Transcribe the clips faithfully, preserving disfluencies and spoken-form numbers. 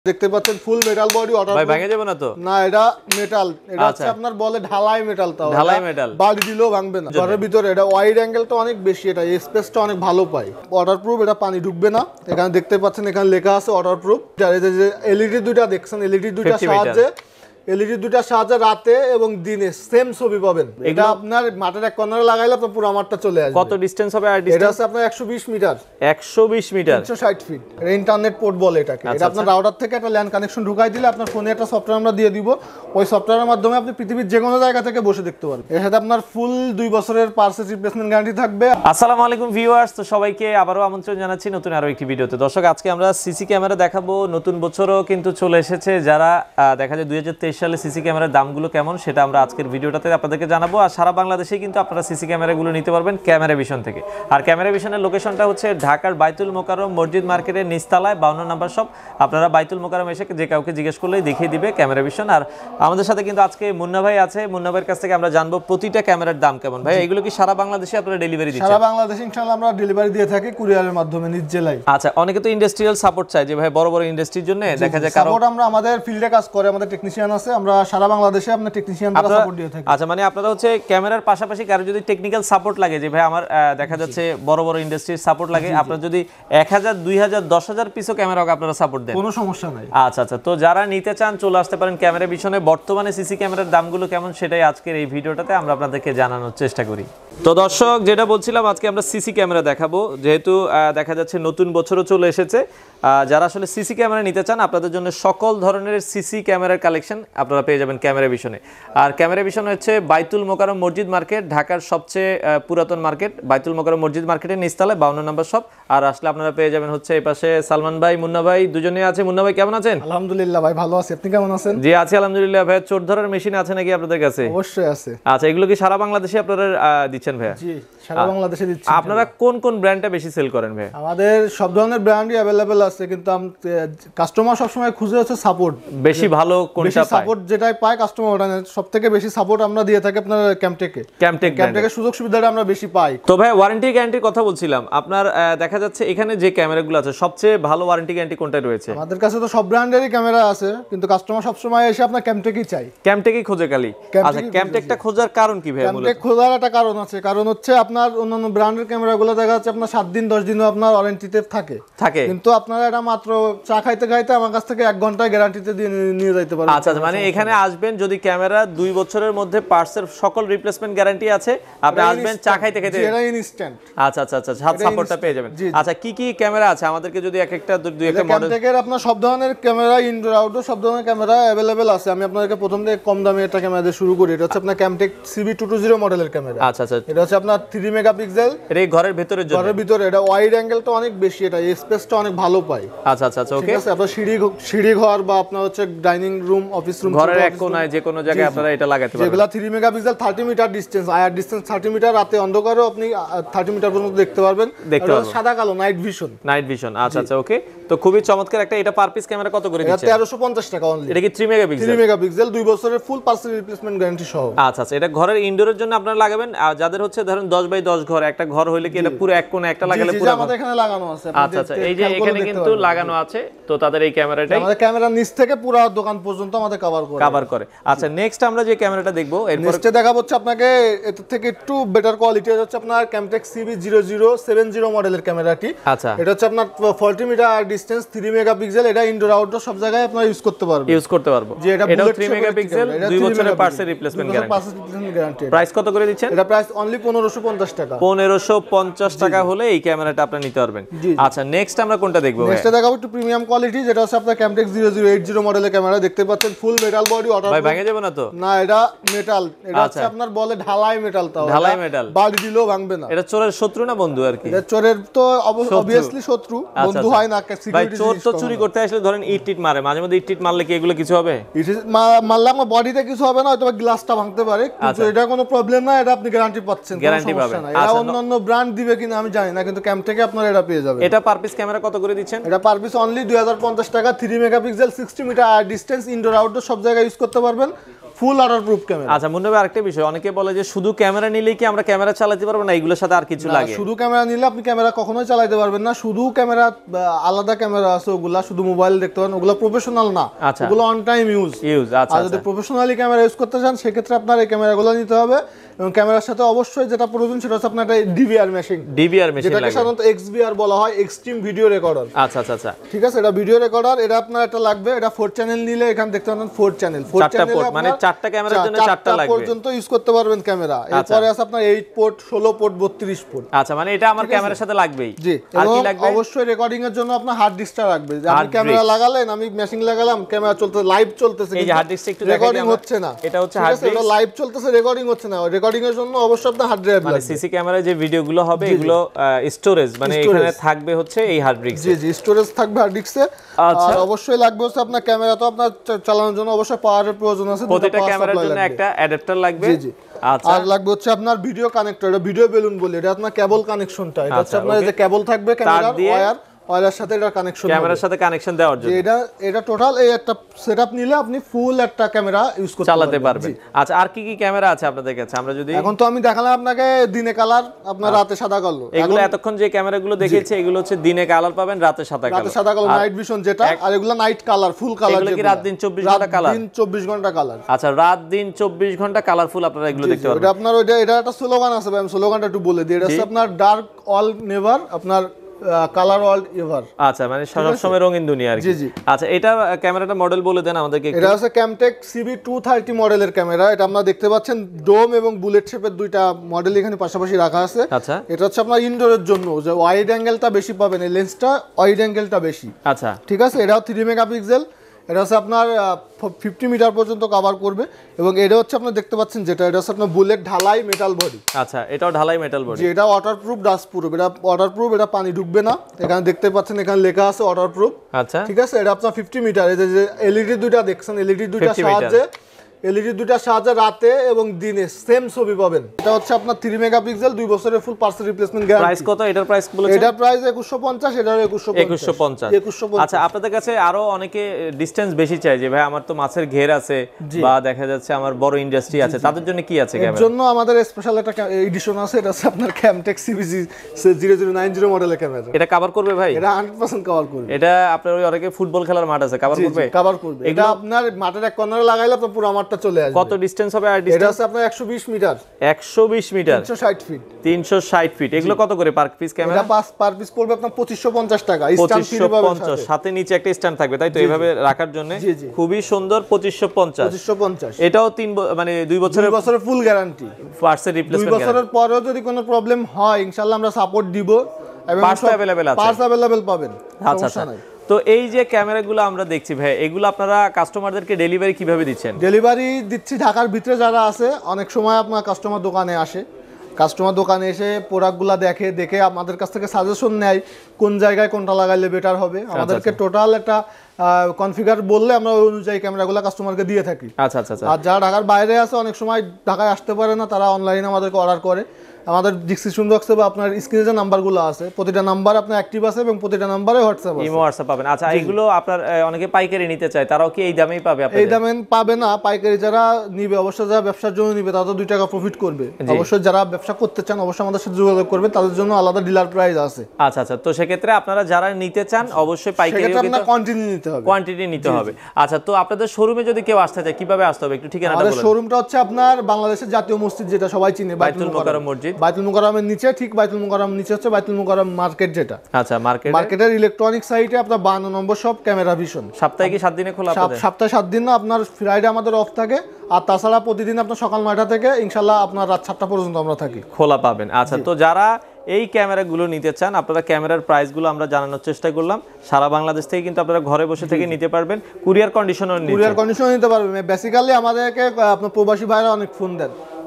দেখতে পাচ্ছেন ফুল metal body water ভাই ভাঙে যাবে না তো? না, এটা মেটাল, এটা হচ্ছে আপনার বলে ঢালাই মেটাল। তাও ঢালাই মেটাল বাড়ি দিলেও ভাঙবে না। ঘরের ভিতরে এটা ওয়াইড অ্যাঙ্গেলটা অনেক বেশি, এটা স্পেসটা অনেক ভালো পায়। ওয়াটারপ্রুফ, এটা পানি ঢুকবে না। এখানে দেখতে পাচ্ছেন এখানে লেখা আছে ওয়াটারপ্রুফ। আর এই যে এলইডি দুইটা দেখছেন, এলইডি দুইটা সাহায্যে এলইডি দুইটা সাহায্যে রাতে এবং দিনে সেম ছবি পাবেন। এটা আপনার মাঠের এক কর্নারে লাগাইলে আপনার পুরো মাঠটা চলে আসবে। কত ডিসটেন্স হবে? আর এটা আছে আপনার একশো বিশ মিটার, একশো বিশ মিটার, একশো ষাট ফিট। এটা ইন্টারনেট পোর্ট বলে এটাকে। এটা আপনার রাউটার থেকে একটা ল্যান্ড কানেকশন ঢুকাই দিলে আপনার ফোনে একটা সফটওয়্যার আমরা দিয়ে দিব। ওই সফটওয়্যারের মাধ্যমে আপনি পৃথিবীর যে কোনো জায়গা থেকে বসে দেখতে পারবেন। এর সাথে আপনার ফুল দুই বছরের পার্সেস রিপ্লেসমেন্ট গ্যারান্টি থাকবে। আসসালামু আলাইকুম ভিউয়ার্স, তো সবাইকে আবারও আমন্ত্রণ জানাচ্ছি নতুন আরো একটি ভিডিওতে। দর্শক, আজকে আমরা সিসি ক্যামেরা দেখাবো। নতুন বছরও কিন্তু চলে এসেছে। যারা দেখা যায় দুই হাজার তেইশ সালে সিসি ক্যামেরার দামগুলো কেমন সেটা আমরা আজকের ভিডিওটাতে আপনাদেরকে জানাবো। আর সারা বাংলাদেশে কিন্তু আপনারা সিসি ক্যামেরাগুলো নিতে পারবেন ক্যামেরা ভিশন থেকে। আর ক্যামেরা ভিশনের লোকেশনটা হচ্ছে ঢাকার বাইতুল মোকাররম মসজিদ মার্কেটের নিচতলায় বাউন্ন নম্বর শপ। আপনারা বাইতুল মোকাররম এসে যে কাউকে জিজ্ঞেস করলেই দেখিয়ে দিবে ক্যামেরা ভিশন। আর আমাদের সাথে কিন্তু আজকে মুন্না ভাই আছে। মুন্না ভাইয়ের কাছ থেকে আমরা জানবো প্রতিটা ক্যামেরার দাম কেমন। ভাই, এগুলো কি সারা বাংলাদেশে আপনারা ডেলিভারি দিচ্ছেন? সারা বাংলাদেশে ইনশাআল্লাহ আমরা ডেলিভারি দিয়ে থাকি কুরিয়ারের মাধ্যমে নিজ জেলায়। আচ্ছা, অনেকে তো ইন্ডাস্ট্রিয়াল সাপোর্ট চায় যে ভাই বড় বড় ইন্ডাস্ট্রির জন্য দেখা যায় কারণ সাপোর্ট আমরা আমাদের ফিল্ডে কাজ করে, আমাদের টেকনিশিয়ান আছে। আমরা সারা বাংলাদেশে আপনাদের টেকনিশিয়ান দ্বারা সাপোর্ট দিয়ে থাকি। আচ্ছা, মানে আপনারা হচ্ছে ক্যামেরার পাশাপাশি কারো যদি টেকনিক্যাল সাপোর্ট লাগে যে ভাই আমার দেখা যাচ্ছে বড় বড় ইন্ডাস্ট্রির সাপোর্ট লাগে, আপনারা যদি এক হাজার দুই হাজার দশ হাজার পিসও ক্যামেরা আপনারা সাপোর্ট দেন, কোনো সমস্যা নাই। আচ্ছা আচ্ছা, তো যারা নিতে চান চলে আসতে পারেন ক্যামেরা ভিশনে। বর্তমানে সিসি ক্যামেরার দামগুলো কেমন সেটাই আজকের এই ভিডিওটাতে আমরা আপনাদেরকে জানানোর চেষ্টা করি। তো দর্শক, যেটা বলছিলাম, আজকে আমরা সিসি ক্যামেরা দেখাবো। যেহেতু দেখা যাচ্ছে নতুন বছরও চলে এসেছে, যারা আসলে সিসি ক্যামেরা নিতে চান আপনাদের জন্য সকল ধরনের সিসি ক্যামেরার কালেকশন আপনারা পেয়ে যাবেন ক্যামেরা ভিশনে। আর ক্যামেরা ভিশন হচ্ছে বাইতুল মোকাররম মসজিদ মার্কেট, ঢাকার সবচেয়ে পুরাতন মার্কেট। বাইতুল মোকাররম মসজিদ মার্কেটের নিচতলায় বাউন্ন নম্বর শপ। আর আসলে আপনারা পেয়ে যাবেন হচ্ছে এই পাশে সালমান ভাই, মুন্না ভাই দুজনেই আছে। মুন্না ভাই কেমন আছেন? আলহামদুলিল্লাহ ভাই, ভালো আছি। আপনি কেমন আছেন? জি আছি আলহামদুলিল্লাহ। ভাই, চোর ধরার মেশিন আছে নাকি আপনাদের কাছে? অবশ্যই আছে। আচ্ছা, এগুলো কি সারা বাংলাদেশে আপনারা দিচ্ছেন ভাইয়া? জি, সারা বাংলাদেশে দিচ্ছি। আপনারা কোন কোন ব্র্যান্ডটা বেশি সেল করেন ভাই? আমাদের সব ধরনের ব্র্যান্ডই अवेलेबल আছে, কিন্তু কাস্টমার সব সময় খুঁজে হচ্ছে সাপোর্ট। বেশি ভালো কোনটা পায়? সাপোর্ট যেটাই পায় কাস্টমার ওটা সবথেকে বেশি সাপোর্ট আমরা দিয়ে থাকি আপনার ক্যামটেকে। ক্যামটেক ক্যামটেকের সুযোগ সুবিধাটা আমরা বেশি পাই। তো ভাই, ওয়ারেন্টি গ্যারান্টির কথা বলছিলাম। আপনার দেখা যাচ্ছে এখানে যে ক্যামেরাগুলো আছে সবচেয়ে ভালো ওয়ারেন্টি গ্যারান্টি কোনটা রয়েছে? আমাদের কাছে তো সব ব্র্যান্ডেরই ক্যামেরা আছে, কিন্তু কাস্টমার সব সময় এসে আপনার ক্যামটেকই চাই। ক্যামটেকই খোঁজে খালি। আচ্ছা, ক্যামটেকটা খোঁজার কারণ কি ভাই? ক্যামটেক খোঁজার একটা কারণ আছে। কারণ হচ্ছে আপনার অন্যান্য ব্র্যান্ডের ক্যামেরাগুলো দেখা যাচ্ছে আপনার সাত দিন দশ দিনও আপনার ওয়ারেন্টিতে থাকে থাকে কিন্তু আপনারা এটা মাত্র চা খাইতে খাইতে আমার কাছ থেকে এক ঘন্টায় গ্যারান্টিতে দিয়ে নিয়ে যাইতে পারবেন। আচ্ছা, মানে এখানে আসবেন যদি ক্যামেরা দুই বছরের মধ্যে পার্টসের সকল রিপ্লেসমেন্ট গ্যারান্টি আছে, আপনি আসবেন চা খাইতে খাইতে। এটা ইনস্ট্যান্ট। আচ্ছা আচ্ছা আচ্ছা, সাত সাপোর্টটা পেয়ে যাবেন। আচ্ছা, কি কি ক্যামেরা আছে আমাদেরকে যদি এক একটা দুই একটা মডেল? ক্যামটেকের আপনার সব ধরনের ক্যামেরা, ইনডোর আউটডোর সব ধরনের ক্যামেরা अवेलेबल আছে। আমি আপনাদেরকে প্রথম থেকে কম দামে একটা ক্যামেরা দিয়ে শুরু করি। এটা হচ্ছে আপনার Camtech CB two two zero মডেলের ক্যামেরা। আচ্ছা আচ্ছা, এটা হচ্ছে আপনার থ্রি মেগাপিক্সেল। এটা ঘরের ভিতরে জন্য? ঘরের ভিতরে এটা ওয়াইড অ্যাঙ্গেলটা অনেক বেশি, এটা স্পেসটা অনেক ভালো পায়। আচ্ছা আচ্ছা আচ্ছা, ওকে। আপনার সিঁড়ি সিঁড়ি ঘর বা আপনার হচ্ছে ডাইনিং রুম, অফিস রুম, ঘরের এক কোণায় যে কোনো জায়গায় আপনারা এটা লাগাতে পারবেন। যেগুলা three megapixel, thirty metre distance, IR distance thirty metre, রাতে অন্ধকারেও আপনি থার্টি মিটার পর্যন্ত দেখতে পারবেন। দেখতে পারবেন সাদা কালো নাইট ভিশন। নাইট ভিশন, আচ্ছা আচ্ছা, ওকে। তো খুবই চমৎকার একটা। এটা পার পিস ক্যামেরা কত করে দিচ্ছেন? তেরোশো পঞ্চাশ টাকা অনলি। এটা কি থ্রি মেগাপিক্সেল? থ্রি মেগাপিক্সেল, দুই বছরের ফুল পার্সেল রিপ্লেসমেন্ট গ্যারান্টি সহ। আচ্ছা আচ্ছা, এটা ঘরের ইনডোরের জন্য আপনারা লাগাবেন। আর যাদের হচ্ছে ধরেন দশ বাই দশ ঘর, একটা ঘর হইলে কি এটা পুরো এক কোণে একটা লাগালে পুরো? আমাদের এখানে লাগানো আছে। আচ্ছা আচ্ছা, এই যে এখানে কিন্তু লাগানো আছে। তো তাদের এই ক্যামেরাটাই আমাদের ক্যামেরা নিচ থেকে পুরো দোকান পর্যন্ত আমাদের কভার করে কভার করে। আচ্ছা, নেক্সট আমরা যে ক্যামেরাটা দেখবো এরপর নেক্সটে দেখাবো হচ্ছে আপনাকে এর থেকে একটু বেটার কোয়ালিটি হচ্ছে আপনার Camtech CB zero zero seven zero মডেলের ক্যামেরাটি। আচ্ছা, এটা হচ্ছে আপনার forty metre distance, three megapixel. এটা ইনডোর আউটডোর সব জায়গায় আপনারা ইউজ করতে পারবেন। ইউজ করতে পারবো। এটা থ্রি মেগাপিক্সেল, দুই বছরের পার্টসের রিপ্লেসমেন্ট গ্যারান্টি। প্রাইস কত করে দিচ্ছেন? এটা প্রাইস অনলি পনেরোশো পঞ্চাশ টাকা। পনেরোশো পঞ্চাশ টাকা হলে এই ক্যামেরাটা আপনি নিতে পারবেন। আচ্ছা, নেক্সট আমরা কোনটা দেখবো? নেক্সট দেখাবো একটু প্রিমিয়াম কোয়ালিটি, যেটা হচ্ছে আপনার Camtech zero zero eight zero মডেলের ক্যামেরা। দেখতে পাচ্ছেন ফুল মেটাল বডি ওয়াটার। ভাই, ভাঙে যাবে না তো? না, এটা মেটাল। এটা হচ্ছে আপনার বলে ঢালাই মেটাল। তাও ঢালাই মেটাল, বাড়ি দিলেও ভাঙবে না। এটা চোরের শত্রু না বন্ধু? আর কি, এটা চোরের তো অবভিয়াসলি শত্রু, বন্ধু হয় না। ভাই, চোর তো চুরি করতে আসলে ধরেন ইট টিট মারে, মাঝে মধ্যে ইট টিট মারলে কি এগুলো কিছু হবে? মারলে আমার বডিতে কিছু হবে না, হয়তো গ্লাসটা ভাঙতে পারে, কিন্তু এটা কোনো প্রবলেম না। এটা আপনি গ্যারান্টি পাচ্ছেন, গ্যারান্টি পাবেন। এটা অন্যান্য ব্র্যান্ড দিবে কিনা আমি জানি না, কিন্তু ক্যামটেকে আপনারা এটা পেয়ে যাবেন। এটা পার পিস ক্যামেরা কত করে দিচ্ছেন? এটা পার পিস অনলি দুই হাজার পঞ্চাশ টাকা। Three megapixel, sixty metre distance, indoor outdoor সব জায়গায় ইউজ করতে পারবেন। Full waterproof camera. আচ্ছা মুন্না ভাই আরেকটা বিষয়, অনেকে বলে যে শুধু ক্যামেরা নিলেই কি আমরা ক্যামেরা চালাতে পারবো না, এগুলোর সাথে আর কিছু লাগে? শুধু ক্যামেরা নিলে আপনি ক্যামেরা কখনোই চালাতে পারবেন না। শুধু ক্যামেরা আলাদা ক্যামেরা আছে, ওগুলা শুধু মোবাইল দেখতে পারেন, ওগুলা প্রফেশনাল না, ওগুলো অন টাইম ইউজ ইউজ। আচ্ছা, আর যদি প্রফেশনালি ক্যামেরা ইউজ করতে চান সেক্ষেত্রে আপনার এই ক্যামেরাগুলো নিতে হবে, এবং ক্যামেরার সাথে অবশ্যই যেটা প্রয়োজন সেটা হচ্ছে আপনার একটা ডিভিআর মেশিন। ডিভিআর মেশিন যেটাকে সাধারণত এক্সভিআর বলা হয়, এক্সট্রিম ভিডিও রেকর্ডার। আচ্ছা আচ্ছা আচ্ছা, ঠিক আছে, এটা ভিডিও রেকর্ডার, এটা আপনার একটা লাগবে। এটা ফোর চ্যানেল নিলে এখানে দেখতে পাবেন ফোর চ্যানেল, ফোর চ্যানেল মানে চারটা ক্যামেরার জন্য চারটা লাগবে পর্যন্ত ইউজ করতে পারবেন ক্যামেরা। এরপরে আছে আপনার এইট পোর্ট, ষোলো পোর্ট, বত্রিশ পোর্ট। আচ্ছা, মানে এটা আমার ক্যামেরার সাথে লাগবেই। জি, আর কি লাগবে? অবশ্যই রেকর্ডিং এর জন্য আপনার হার্ড ডিস্কটা লাগবে। আপনি ক্যামেরা লাগালেন, আমি মেশিন লাগালাম, ক্যামেরা চলতে লাইভ চলতেছে, এই যে হার্ড ডিস্কটা একটু রেকর্ডিং হচ্ছে না। এটা হচ্ছে হার্ড ডিস্ক, এটা লাইভ চলতেছে, রেকর্ডিং হচ্ছে না। রেকর্ডিং এর জন্য অবশ্যই আপনার হার্ড ড্রাইভ লাগবে। মানে সিসি ক্যামেরায় যে ভিডিওগুলো হবে এগুলো স্টোরেজ, মানে এখানে থাকবে হচ্ছে এই হার্ড ডিস্কে। জি জি, স্টোরেজ থাকবে হার্ড ডিস্কে। আর অবশ্যই লাগবে হচ্ছে আপনার ক্যামেরা, তো আপনার চালানোর জন্য অবশ্যই পাওয়ারের প্রয়োজন আছে। প্রতিটা ক্যামেরার জন্য একটা অ্যাডাপ্টার লাগবে। জি জি। আচ্ছা, আর লাগবে হচ্ছে আপনার ভিডিও কানেক্টর, এটা ভিডিও বেলুন বলি, এটা আপনার কেবল কানেকশনটা। এটা হচ্ছে আপনার যে কেবল থাকবে ক্যামেরার ওয়্যার, ওয়্যারের সাথে এটা কানেকশন, ক্যামেরার সাথে কানেকশন দেওয়ার জন্য। এটা এটা টোটাল এই একটা সেটআপ নিলে আপনি ফুল একটা ক্যামেরা ইউজ করতে চালাতে পারবেন। আচ্ছা, আর কি কি ক্যামেরা আছে আপনাদের কাছে? আমরা যদি এখন তো আমি দেখালাম আপনাকে দিনে কালার, আপনার রাতে সাদা কালো। এগুলো এতক্ষণ যে ক্যামেরাগুলো দেখিয়েছি এগুলো হচ্ছে দিনে কালার পাবেন, রাতে সাদা কালো। রাতে সাদা কালো নাইট ভিশন যেটা, আর এগুলো নাইট কালার, ফুল কালার। এগুলো কি রাত দিন চব্বিশ ঘন্টা কালার? দিন চব্বিশ ঘন্টা কালার। আচ্ছা, রাত দিন চব্বিশ ঘন্টা কালারফুল আপনারা এগুলো দেখতে পারবেন। এটা আপনার ওইটা, এটা একটা স্লোগান আছে ভাই, আমি স্লোগানটা একটু বলে দিই। এটা হচ্ছে আপনার ডার্ক অল নেভার, আপনার কালার অল এভার। আচ্ছা, মানে সব সময় রঙিন দুনিয়া আর কি। জি জি। আচ্ছা, এটা ক্যামেরাটা মডেল বলে দেন আমাদেরকে একটু। এটা হচ্ছে ক্যামটেক সিবি টু থার্টি মডেলের ক্যামেরা। এটা আপনারা দেখতে পাচ্ছেন ডোম এবং বুলেট শেপের দুইটা মডেল এখানে পাশাপাশি রাখা আছে। আচ্ছা, এটা হচ্ছে আপনার ইনডোরের জন্য, যে ওয়াইড অ্যাঙ্গেলটা বেশি পাবেন, এই লেন্সটা ওয়াইড অ্যাঙ্গেলটা বেশি। আচ্ছা, ঠিক আছে। এটাও থ্রি মেগাপিক্সেল, এটা হচ্ছে আপনার ফিফটি মিটার পর্যন্ত কভার করবে, এবং এটা হচ্ছে আপনারা দেখতে পাচ্ছেন যেটা, এটা হচ্ছে আপনার বুলেট ঢালাই মেটাল বডি। আচ্ছা, এটাও ঢালাই মেটাল বডি। যে এটা ওয়াটারপ্রুফ, ডাস্ট প্রুফ। এটা ওয়াটারপ্রুফ, এটা পানি ঢুকবে না। এখানে দেখতে পাচ্ছেন এখানে লেখা আছে ওয়াটারপ্রুফ। আচ্ছা, ঠিক আছে। এটা আপনার ফিফটি মিটার, এই যে এলইডি দুইটা দেখছেন, এলইডি দুইটা সাহায্যে এলইডি দুইটা সাহায্যে রাতে এবং দিনে সেম ছবি পাবেন। এটা হচ্ছে আপনার থ্রি মেগাপিক্সেল, দুই বছরের full parts replacement guarantee. Price কত এটার? প্রাইস বলেছেন এটার প্রাইস একুশশো পঞ্চাশ, এটার একুশশো পঞ্চাশ। আচ্ছা, আপনাদের কাছে আরো অনেকে ডিসটেন্স বেশি চাই যে ভাই আমার তো মাছের ঘের আছে বা দেখা যাচ্ছে আমার বড় ইন্ডাস্ট্রি আছে, তাদের জন্য কি আছে ক্যামেরা? এর জন্য আমাদের স্পেশাল একটা এডিশন আছে, এটা হচ্ছে আপনার Camtech CBG zero zero nine zero মডেলের ক্যামেরা। এটা কভার করবে ভাই? এটা হান্ড্রেড পার্সেন্ট কভার করবে। এটা আপনার ওই অনেকে ফুটবল খেলার মাঠ আছে, কভার করবে? কভার করবে। এটা আপনার মাঠের এক কর্নারে লাগাইলে আপনার পুরো মাঠটা চলে আসবে। কত ডিসটেন্স হবে? আর এটা আছে আপনার একশো বিশ মিটার। একশো বিশ মিটার, তিনশো ষাট ফিট। তিনশো ষাট ফিট। এগুলো কত করে পার পিস ক্যামেরা? এটা পাঁচ পার পিস পড়বে আপনার পঁচিশশো পঞ্চাশ টাকা। পঁচিশশো পঞ্চাশ, সাথে নিচে একটা স্ট্যান্ড থাকবে, তাই তো? এইভাবে রাখার জন্য খুবই সুন্দর। পঁচিশশো পঞ্চাশ, পঁচিশশো পঞ্চাশ। এটাও তিন মানে দুই বছরের বছরের ফুল গ্যারান্টি, পার্টসের রিপ্লেসমেন্ট। দুই বছরের পরেও যদি কোনো প্রবলেম হয় ইনশাআল্লাহ আমরা সাপোর্ট দিব, এবং পার্টস अवेलेबल আছে, পার্টস अवेलेबल পাবেন। আচ্ছা আচ্ছা। তো এই যে ক্যামেরাগুলো আমরা দেখছি ভাই, এগুলো আপনারা কাস্টমারদেরকে ডেলিভারি কিভাবে দিচ্ছেন? ডেলিভারি দিচ্ছি ঢাকার ভিতরে যারা আছে, অনেক সময় আপনার কাস্টমার দোকানে আসে, কাস্টমার দোকানে এসে প্রোডাক্টগুলো দেখে, দেখে আমাদের কাছ থেকে সাজেশন নেয় কোন জায়গায় কোনটা লাগাইলে বেটার হবে। আমাদেরকে টোটাল একটা কনফিগার বললে আমরা ওই অনুযায়ী ক্যামেরাগুলো কাস্টমারকে দিয়ে থাকি। আচ্ছা আচ্ছা। আর যারা ঢাকার বাইরে আছে, অনেক সময় ঢাকায় আসতে পারে না, তারা অনলাইনে আমাদেরকে অর্ডার করে। আমাদের ডিসক্রিপশন বক্সে বা আপনার স্ক্রিনে যে নাম্বারগুলো আছে, প্রতিটা নাম্বার আপনার অ্যাক্টিভ আছে এবং প্রতিটা নাম্বারে হোয়াটসঅ্যাপ আছে, ইমো হোয়াটসঅ্যাপ পাবেন। আচ্ছা, এগুলো আপনার অনেকে পাইকারি নিতে চায়, তারাও কি এই দামেই পাবে? এই দামে পাবে না। পাইকারি যারা নিবে, অবশ্যই যারা ব্যবসার জন্য নিবে তারা তো দুই টাকা প্রফিট করবে। অবশ্যই যারা ব্যবসা করতে চান অবশ্যই আমাদের সাথে যোগাযোগ করবে, তাদের জন্য আলাদা ডিলার প্রাইস আছে। আচ্ছা আচ্ছা। তো সেক্ষেত্রে আপনারা যারা নিতে চান অবশ্যই পাইকারি কোয়ান্টিটি নিতে হবে, কোয়ান্টিটি নিতে হবে। আচ্ছা, তো আপনাদের শোরুমে যদি কেউ আসতে চায় কিভাবে আসতে হবে একটু ঠিকানাটা বলুন। আমাদের শোরুমটা হচ্ছে আপনার বাংলাদেশের জাতীয় মসজিদ, যেটা সবাই চিনে, বাইতুল মুকাররম মসজিদ। বাইতুল মুকাররমের নিচে, ঠিক বাইতুল মুকাররম নিচে হচ্ছে বাইতুল মুকাররম মার্কেট যেটা। আচ্ছা, মার্কেট, মার্কেটের ইলেকট্রনিক সাইটে আপনার বান্ন নম্বর শপ ক্যামেরা ভিশন। সপ্তাহে কি সাত দিনে খোলা আপনাদের? সপ্তাহে সাত দিন না, আপনার ফ্রাইডে আমাদের অফ থাকে, আর তাছাড়া প্রতিদিন আপনার সকাল নয়টা থেকে ইনশাআল্লাহ আপনার রাত সাতটা পর্যন্ত আমরা থাকি, খোলা পাবেন। আচ্ছা, তো যারা এই ক্যামেরাগুলো নিতে চান, আপনারা ক্যামেরার প্রাইসগুলো আমরা জানানোর চেষ্টা করলাম। সারা বাংলাদেশ থেকে কিন্তু আপনারা ঘরে বসে থেকে নিতে পারবেন, কুরিয়ার কন্ডিশনও নিতে কুরিয়ার কন্ডিশনও নিতে পারবেন। বেসিক্যালি আমাদেরকে আপনার প্রবাসী ভাইরা অনেক ফোন দেন,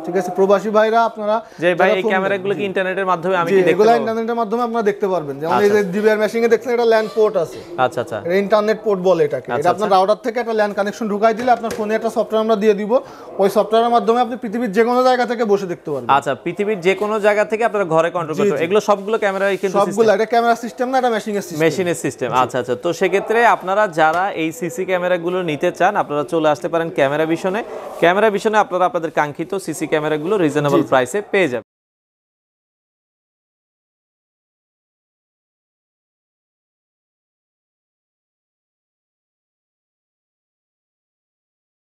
ঠিক আছে প্রবাসী ভাইরা আপনারা যে ভাই এই ক্যামেরাগুলো কি ইন্টারনেটের মাধ্যমে আমি কি দেখতে এগুলো পাবো? ইন্টারনেটের মাধ্যমে আপনারা দেখতে পারবেন যেমন এই যে ডিবিআর মেশিং এ দেখছেন এটা ল্যান্ড পোর্ট আছে আচ্ছা আচ্ছা এটা ইন্টারনেট পোর্ট বলে এটাকে এটা আপনার রাউটার থেকে একটা ল্যান্ড কানেকশন ঢুকাই দিলে আপনার ফোনে একটা সফটওয়্যার আমরা দিয়ে দিব ওই সফটওয়্যারের মাধ্যমে আপনি পৃথিবীর যে কোনো জায়গা থেকে বসে দেখতে পারবেন আচ্ছা পৃথিবীর যে কোনো জায়গা থেকে আপনারা ঘরে কন্ট্রোল করতে পারবেন এগুলো সবগুলো ক্যামেরাই কিন্তু সবগুলো এটা ক্যামেরা সিস্টেম না এটা মেশিং এর সিস্টেম মেশিনের সিস্টেম আচ্ছা আচ্ছা তো সেক্ষেত্রে আপনারা যারা এই সিসি ক্যামেরাগুলো নিতে চান আপনারা চলে আসতে পারেন ক্যামেরা ভিশনে ক্যামেরা ভিশনে আপনারা আপনাদের কাঙ্ক্ষিত সিসি ক্যামেরাগুলো রিজনেবল প্রাইসে পেয়ে যাবেন।